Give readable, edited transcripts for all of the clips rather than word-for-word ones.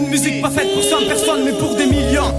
Une musique pas faite pour 100 personnes mais pour des millions.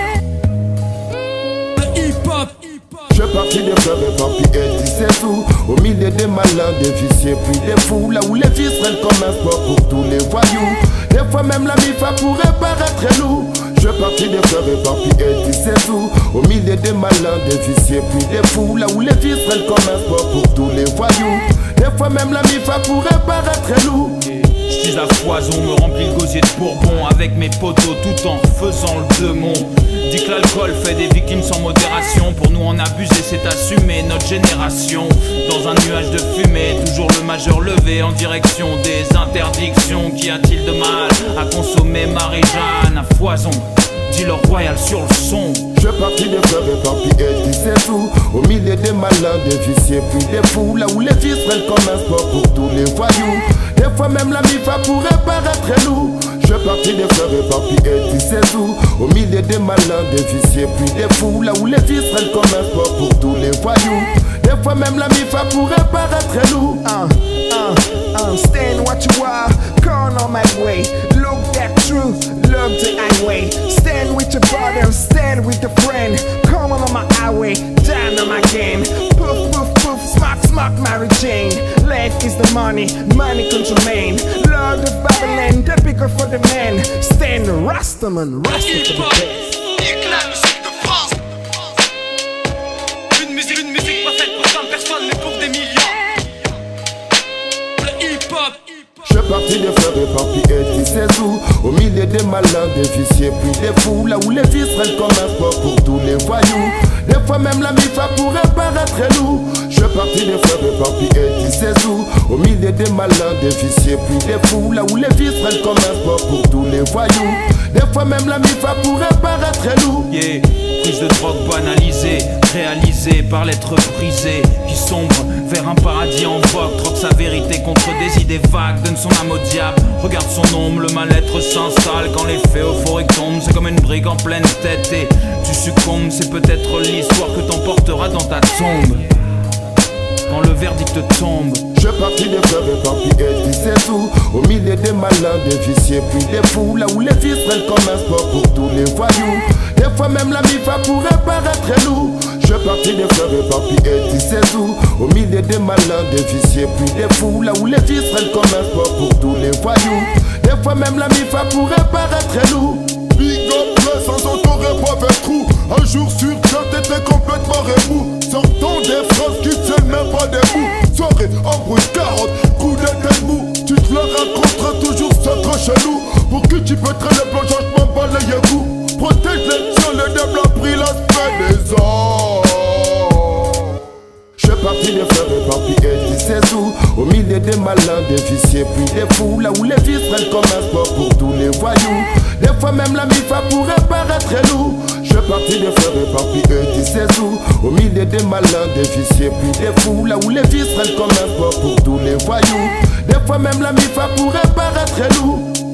Le hip-hop. Je suis parti de faire éparpiller 17 tout au milieu des malins, des vicieux puis des fous. Là où les fils règnent comme un sport pour tous les voyous. Des fois même la MIFA pourrait paraître lourd. Je suis parti de faire éparpiller 17 tout au milieu des malins, des vicieux puis des fous. Là où les fils règnent comme un sport pour tous les voyous. Des fois même la MIFA pourrait paraître lourd. J'tise la foison, me remplis le gosier de Bourbon avec mes potos tout en faisant le demon. Dit que l'alcool fait des victimes sans modération. Pour nous en abuser c'est assumer notre génération. Dans un nuage de fumée, toujours le majeur levé en direction des interdictions. Qu'y a-t-il de mal à consommer Marie-Jeanne à foison? Dis-leur royal sur le son. Je suis parti de faire éparpiller 17 tout au milieu des malins, des vicieux puis des fous. Là où les fils règnent comme un sport pour tous les voyous. Des fois même la MIFA pourrait paraître lourd. Je suis parti de faire éparpiller 17 tout au milieu des malins, des vicieux puis des fous. Là où les fils règnent comme un sport pour tous les voyous. Des fois même la MIFA pourrait paraître lourd. Stand what you are, gone on my way. Look that truth, love the highway. Stand with your brother, stand with a friend. Come on my highway, down on my game. Poof, poof, poof, smack, smack, Mary Jane. Life is the money, money control main. Lord of Babylon, the picker for the man. Stand Rastaman, Rasta for the best. La musique de France. Une musique pas faite pour 100 personnes mais pour des millions. Le hip-hop. Je suis parti de faire éparpiller 17 tout au milieu des malins, des vicieux puis des fous. Là où les fils règnent comme un sport pour tous les voyous. Des fois même la MIFA pourrait paraître lourd. Je suis parti de faire éparpiller 17 tout au milieu des malins, des vicieux puis des fous. Là où les fils règnent comme un sport pour tous les voyous. Des fois même la MIFA pourrait paraître lourd. Yeah. Prise de drogue banalisée, réalisée par l'être brisé qui sombre vers un paradis en vogue. Troque sa vérité contre des idées vagues, donne son âme au diable. Regarde son ombre, le mal-être s'installe quand l'effet euphorique tombe. C'est comme une brique en pleine tête et tu succombes. C'est peut-être l'histoire que t'emporteras dans ta tombe quand le verdict tombe. Je suis parti de faire éparpiller 17 tout au milieu des malins, des vicieux puis des fous. Là où les fils règnent comme un sport pour tous les voyous. Des fois même la MIFA pourrait paraître lourd. Je suis parti de faire éparpiller 17 tout au milieu des malins, des vicieux puis des fous. Là où les fils règnent comme un sport pour tous les voyous. Des fois même la MIFA pourrait paraître lourd. Big up, le sans t'aurais pas fait trou. Un jour sur deux, t'étais complètement remou. Sortant des phrases qui tiennent même pas debout. Soirée, embrouille, carotte, coup de tête mou. Tu te le rencontres toujours sans trop chelou. Pour qui tu peux traîner le changement, balayez-vous. Protège les tiens, le diable a pris l'aspect des hommes. Je suis parti de faire éparpiller 17 tout au milieu des malins, des vicieux puis des fous. Là où les fils règnent comme un sport pour tous les voyous. Des fois même la MIFA pourrait paraître lourd. Je suis parti de faire éparpiller 17 tout au milieu des malins, des vicieux puis des fous. Là où les fils règnent comme un sport pour tous les voyous. Des fois même la MIFA pourrait paraître lourd.